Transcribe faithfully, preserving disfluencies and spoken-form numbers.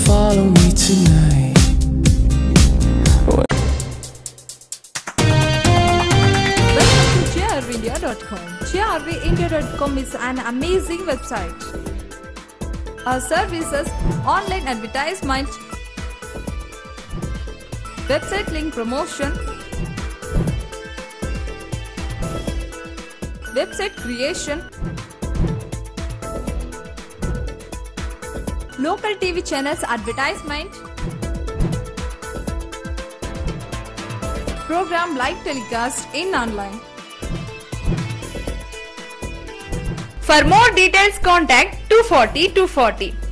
follow me tonight. Welcome to J R V India dot com. J R V India dot com is an amazing website. Our services, online advertisement, website link promotion, website creation, local T V channels advertisement, program live telecast in online. For more details, contact two forty two forty.